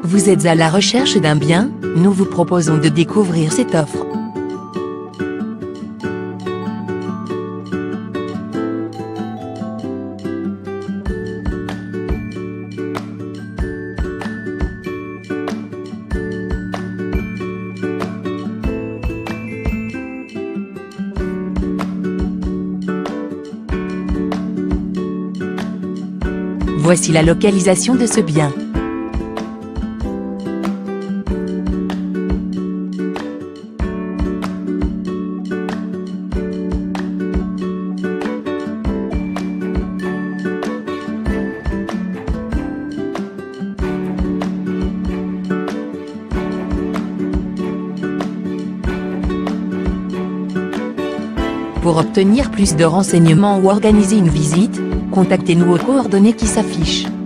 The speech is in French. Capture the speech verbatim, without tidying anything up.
Vous êtes à la recherche d'un bien? Nous vous proposons de découvrir cette offre. Voici la localisation de ce bien. Pour obtenir plus de renseignements ou organiser une visite, contactez-nous aux coordonnées qui s'affichent.